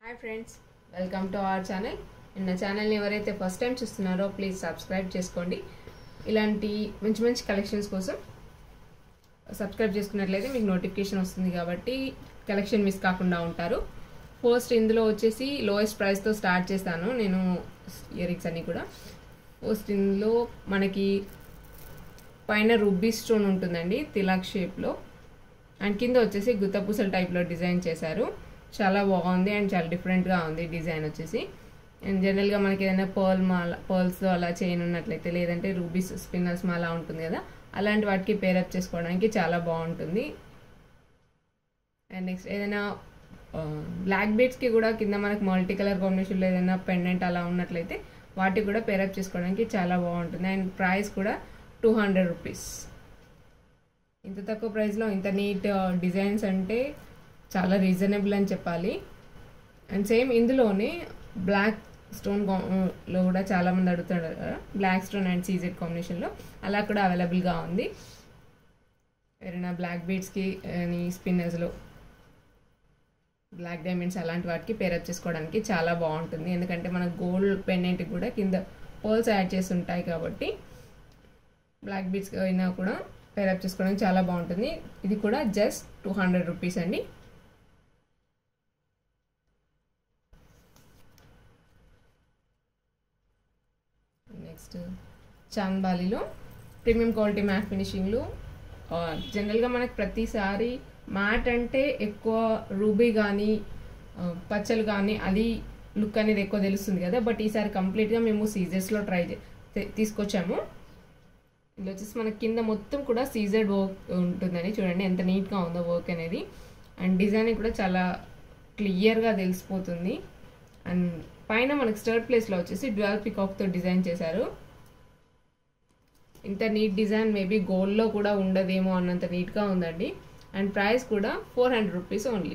Hi friends, welcome to our channel. నా ఛానల్ని ఎవరైతే ఫస్ట్ టైం చూస్తున్నారో ప్లీజ్ సబ్స్క్రైబ్ చేసుకోండి. ఇలాంటి మంచి మంచి కలెక్షన్స్ కోసం సబ్స్క్రైబ్ చేసుకున్నట్లయితే మీకు నోటిఫికేషన్ వస్తుంది కాబట్టి కలెక్షన్ మిస్ కాకుండా ఉంటారు. ఫస్ట్ ఇందులో వచ్చేసి లోయెస్ట్ ప్రైస్తో స్టార్ట్ చేస్తాను నేను ఇయర్ రింగ్స్ అన్నీ కూడా. ఫస్ట్ ఇందులో మనకి పైన రూబీ స్టోన్ ఉంటుందండి తిలాక్ షేప్లో, అండ్ కింద వచ్చేసి గుత్తపూసల టైప్లో డిజైన్ చేశారు. చాలా బాగుంది అండ్ చాలా డిఫరెంట్గా ఉంది డిజైన్ వచ్చేసి. అండ్ జనరల్గా మనకి ఏదైనా పర్ల్స్తో అలా చైన్ ఉన్నట్లయితే, లేదంటే రూబీస్ స్పిన్నర్స్ మాలా ఉంటుంది కదా, అలాంటి వాటికి పేరప్ చేసుకోవడానికి చాలా బాగుంటుంది. అండ్ నెక్స్ట్ ఏదైనా బ్లాక్ బీడ్స్కి కూడా కింద మనకు మల్టీ కలర్ కాంబినేషన్లో ఏదైనా పెండెంట్ అలా ఉన్నట్లయితే వాటికి కూడా పేరప్ చేసుకోవడానికి చాలా బాగుంటుంది. అండ్ ప్రైస్ కూడా 200 రూపీస్. ఇంత తక్కువ ప్రైస్లో ఇంత నీట్ డిజైన్స్ అంటే చాలా రీజనబుల్ అని చెప్పాలి. అండ్ సేమ్ ఇందులోనే బ్లాక్ స్టోన్లో కూడా చాలామంది అడుగుతారు కదా, బ్లాక్ స్టోన్ అండ్ సీజెడ్ కాంబినేషన్లో అలా కూడా అవైలబుల్గా ఉంది. ఏదైనా బ్లాక్ బీడ్స్కి స్పిన్నర్స్లో బ్లాక్ డైమండ్స్ అలాంటి వాటికి పేరప్ చేసుకోవడానికి చాలా బాగుంటుంది. ఎందుకంటే మన గోల్డ్ పెండెంట్కి కూడా కింద పర్ల్స్ యాడ్ చేసి ఉంటాయి కాబట్టి బ్లాక్ బీడ్స్ అయినా కూడా పేరప్ చేసుకోవడానికి చాలా బాగుంటుంది. ఇది కూడా జస్ట్ 200 రూపీస్ అండి. నెక్స్ట్ చాంద్బాలిలో ప్రీమియం క్వాలిటీ మ్యాట్ ఫినిషింగ్లు. జనరల్గా మనకు ప్రతిసారి మ్యాట్ అంటే ఎక్కువ రూబీ కానీ పచ్చలు కానీ అది లుక్ అనేది ఎక్కువ తెలుస్తుంది కదా, బట్ ఈసారి కంప్లీట్గా మేము సీజర్స్లో తీసుకొచ్చాము. ఇది వచ్చేసి మనకి కింద మొత్తం కూడా సీజర్డ్ వర్క్ ఉంటుందని చూడండి ఎంత నీట్గా ఉందో వర్క్ అనేది. అండ్ డిజైన్ కూడా చాలా క్లియర్గా తెలిసిపోతుంది. అండ్ పైన మనకి స్టర్ట్ ప్లేస్లో వచ్చేసి డ్యూయల్ పికాక్తో డిజైన్ చేశారు. ఇంత నీట్ డిజైన్ మేబీ గోల్డ్లో కూడా ఉండదేమో అన్నంత నీట్గా ఉందండి. అండ్ ప్రైస్ కూడా 400 రూపీస్ ఓన్లీ.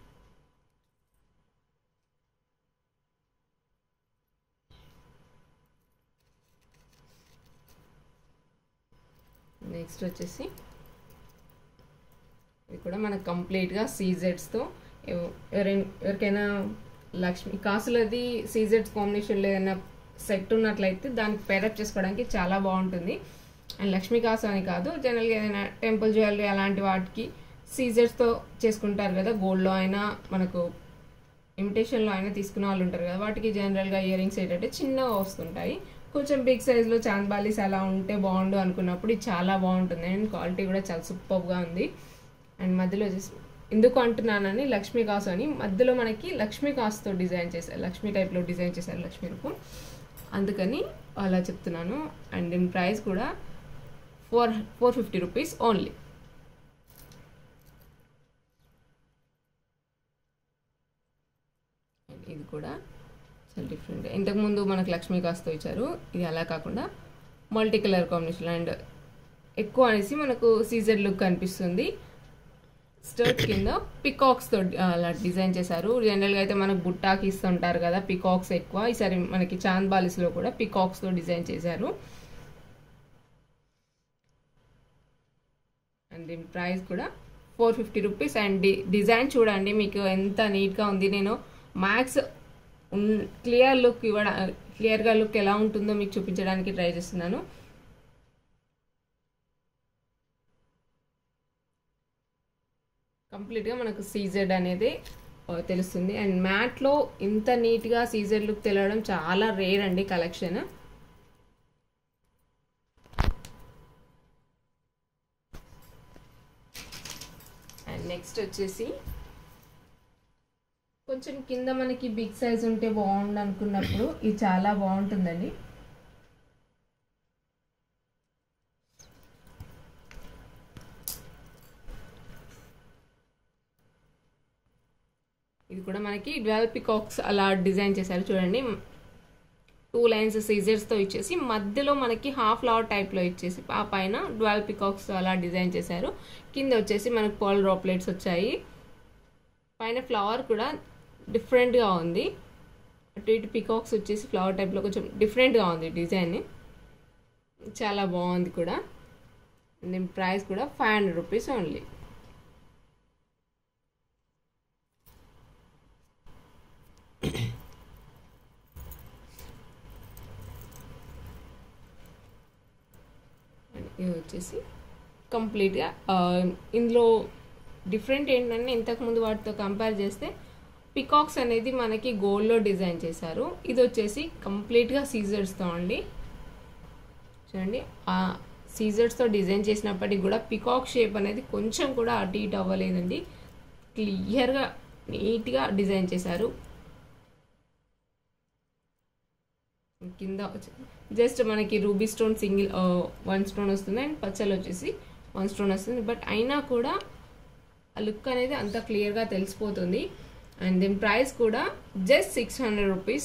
నెక్స్ట్ వచ్చేసి ఇది కూడా మనకు కంప్లీట్గా సీజెడ్స్తో, ఎవరికైనా లక్ష్మి కాసులది సీజెడ్స్ కాంబినేషన్లో ఏదైనా సెట్ ఉన్నట్లయితే దానికి పేరప్ చేసుకోవడానికి చాలా బాగుంటుంది. అండ్ లక్ష్మీ కాసు అని కాదు, జనరల్గా ఏదైనా టెంపుల్ జ్యువెలరీ అలాంటి వాటికి సీజెడ్స్తో చేసుకుంటారు కదా, గోల్డ్లో అయినా మనకు ఇమిటేషన్లో అయినా తీసుకునే వాళ్ళు ఉంటారు కదా, వాటికి జనరల్గా ఇయర్ రింగ్స్ ఏంటంటే చిన్నగా వస్తుంటాయి. కొంచెం బిగ్ సైజ్లో చాంద్బాలీస్ అలా ఉంటే బాగుండు అనుకున్నప్పుడు ఇది చాలా బాగుంటుంది. అండ్ క్వాలిటీ కూడా చాలా సూపర్గా ఉంది. అండ్ మధ్యలో ఎందుకు అంటున్నానని లక్ష్మీ కాసు అని, మధ్యలో మనకి లక్ష్మీ కాసుతో డిజైన్ చేశారు, లక్ష్మీ టైప్లో డిజైన్ చేశారు లక్ష్మీ రూపం, అందుకని అలా చెప్తున్నాను. అండ్ దీని ప్రైస్ కూడా 450 రూపీస్ ఓన్లీ. ఇది కూడా చాలా డిఫరెంట్. ఇంతకుముందు మనకు లక్ష్మీ కాసుతో ఇచ్చారు, ఇది అలా కాకుండా మల్టీ కలర్ కాంబినేషన్ అండ్ ఎక్కువ అనేసి మనకు సీజర్ లుక్ కనిపిస్తుంది. స్టర్ట్ కింద పికాక్స్తో అలా డిజైన్ చేశారు. జనరల్గా అయితే మనకు బుట్టాకి ఇస్తుంటారు కదా పికాక్స్ ఎక్కువ, ఈసారి మనకి చాంద్బాలిస్లో కూడా పికాక్స్తో డిజైన్ చేశారు. అండ్ దీని ప్రైస్ కూడా 450 రూపీస్. అండ్ డిజైన్ చూడండి మీకు ఎంత నీట్గా ఉంది. నేను మ్యాక్స్ క్లియర్గా లుక్ ఎలా ఉంటుందో మీకు చూపించడానికి ట్రై చేస్తున్నాను. కంప్లీట్గా మనకు సీజెడ్ అనేది తెలుస్తుంది. అండ్ మ్యాట్లో ఇంత నీట్గా సీజెడ్ లుక్ తెలియడం చాలా రేర్ అండి కలెక్షన్. అండ్ నెక్స్ట్ వచ్చేసి కొంచెం కింద మనకి బిగ్ సైజ్ ఉంటే బాగుండు అనుకున్నప్పుడు ఇది చాలా బాగుంటుందండి. ఇది కూడా మనకి 12 పికాక్స్ అలా డిజైన్ చేశారు చూడండి. 2 లైన్స్ సీజర్స్తో ఇచ్చేసి మధ్యలో మనకి హాఫ్ ఫ్లవర్ టైప్లో ఇచ్చేసి ఆ పైన 12 పికాక్స్ అలా డిజైన్ చేశారు. కింద వచ్చేసి మనకు పర్ల్ డ్రాప్లెట్స్ వచ్చాయి. పైన ఫ్లవర్ కూడా డిఫరెంట్గా ఉంది. అటు ఇటు పికాక్స్ వచ్చేసి ఫ్లవర్ టైప్లో కొంచెం డిఫరెంట్గా ఉంది డిజైన్, చాలా బాగుంది కూడా. దీని ప్రైస్ కూడా 500 రూపీస్ ఓన్లీ. ఇది వచ్చేసి కంప్లీట్గా ఇందులో డిఫరెంట్ ఏంటంటే ఇంతకుముందు వాటితో కంపేర్ చేస్తే పికాక్స్ అనేది మనకి గోల్డ్లో డిజైన్ చేశారు. ఇది వచ్చేసి కంప్లీట్గా సీజర్స్తో అండి. చూడండి ఆ సీజర్స్తో డిజైన్ చేసినప్పటికి కూడా పికాక్ షేప్ అనేది కొంచెం కూడా అటు ఇటు అవ్వలేదండి. క్లియర్గా నీట్గా డిజైన్ చేశారు. కింద జస్ట్ మనకి రూబీ స్టోన్ సింగిల్ 1 స్టోన్ వస్తుంది అండ్ పచ్చలు వచ్చేసి 1 స్టోన్ వస్తుంది. బట్ అయినా కూడా ఆ లుక్ అనేది అంత క్లియర్గా తెలిసిపోతుంది. అండ్ దీని ప్రైస్ కూడా జస్ట్ 600 రూపీస్.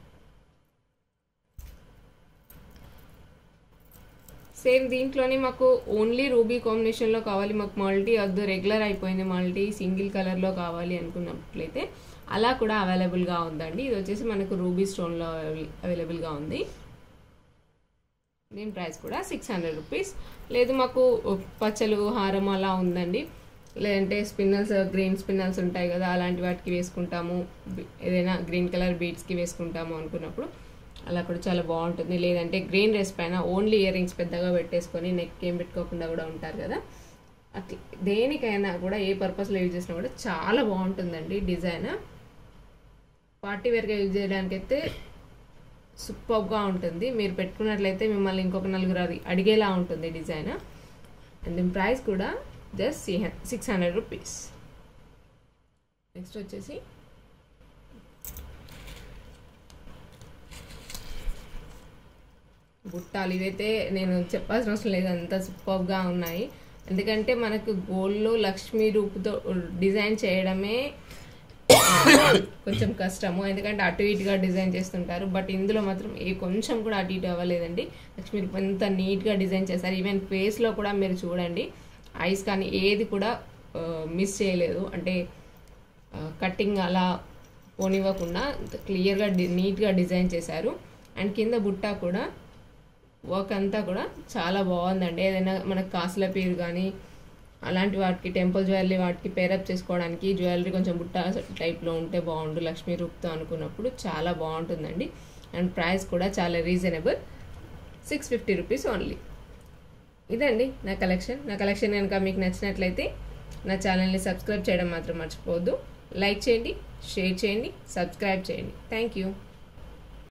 సేమ్ దీంట్లోనే మాకు ఓన్లీ రూబీ కాంబినేషన్లో కావాలి, మాకు మల్టీ వద్దు, రెగ్యులర్ అయిపోయింది, మల్టీ సింగిల్ కలర్లో కావాలి అనుకున్నట్లయితే అలా కూడా అవైలబుల్గా ఉందండి. ఇది వచ్చేసి మనకు రూబీ స్టోన్లో అవైలబుల్గా ఉంది. దీని ప్రైస్ కూడా 600 రూపీస్. లేదు మాకు పచ్చలు హారం అలా ఉందండి, లేదంటే స్పిన్నల్స్ గ్రీన్ స్పిన్నల్స్ ఉంటాయి కదా, అలాంటి వాటికి వేసుకుంటాము, ఏదైనా గ్రీన్ కలర్ బీడ్స్కి వేసుకుంటాము అనుకున్నప్పుడు అలా కూడా చాలా బాగుంటుంది. లేదంటే గ్రీన్ డ్రెస్ పైన ఓన్లీ ఇయర్ రింగ్స్ పెద్దగా పెట్టేసుకొని నెక్ ఏం పెట్టుకోకుండా కూడా ఉంటారు కదా, అట్లా దేనికైనా కూడా ఏ పర్పస్లో యూజ్ చేసినా కూడా చాలా బాగుంటుందండి. డిజైన్ పార్టీ వేర్గా యూజ్ చేయడానికి అయితే సూపర్గా ఉంటుంది. మీరు పెట్టుకున్నట్లయితే మిమ్మల్ని ఇంకొక నలుగురు అడిగేలా ఉంటుంది డిజైన్. అండ్ దీని ప్రైస్ కూడా జస్ట్ 600 రూపీస్. నెక్స్ట్ వచ్చేసి బుట్టాలు. ఇవైతే నేను చెప్పాల్సిన అవసరం లేదు, అంత సూపర్గా ఉన్నాయి. ఎందుకంటే మనకు గోల్డ్లో లక్ష్మీ రూపుతో డిజైన్ చేయడమే కొంచెం కష్టము, ఎందుకంటే అటు ఇటుగా డిజైన్ చేస్తుంటారు. బట్ ఇందులో మాత్రం కొంచెం కూడా అటు ఇటు అవ్వలేదండి. లక్ష్మీ రూపు ఎంత నీట్గా డిజైన్ చేశారు. ఈవెన్ ఫేస్లో కూడా మీరు చూడండి, ఐస్ కానీ ఏది కూడా మిస్ చేయలేదు, అంటే కటింగ్ అలా పోనివ్వకుండా క్లియర్గా నీట్గా డిజైన్ చేశారు. అండ్ కింద బుట్ట కూడా వర్క్ అంతా కూడా చాలా బాగుందండి. ఏదైనా మనకు కాసుల పీరు కానీ అలాంటి వాటికి టెంపుల్ జ్యువెలరీ వాటికి పేరప్ చేసుకోవడానికి జ్యువెలరీ కొంచెం బుట్ట టైప్లో ఉంటే బాగుండు లక్ష్మీ రూప్తో అనుకున్నప్పుడు చాలా బాగుంటుందండి. అండ్ ప్రైస్ కూడా చాలా రీజనబుల్, 650 రూపీస్ ఓన్లీ. ఇదండి నా కలెక్షన్ కనుక మీకు నచ్చినట్లయితే నా ఛానల్ని సబ్స్క్రైబ్ చేయడం మాత్రం మర్చిపోవద్దు. లైక్ చేయండి, షేర్ చేయండి, సబ్స్క్రైబ్ చేయండి. Thank you.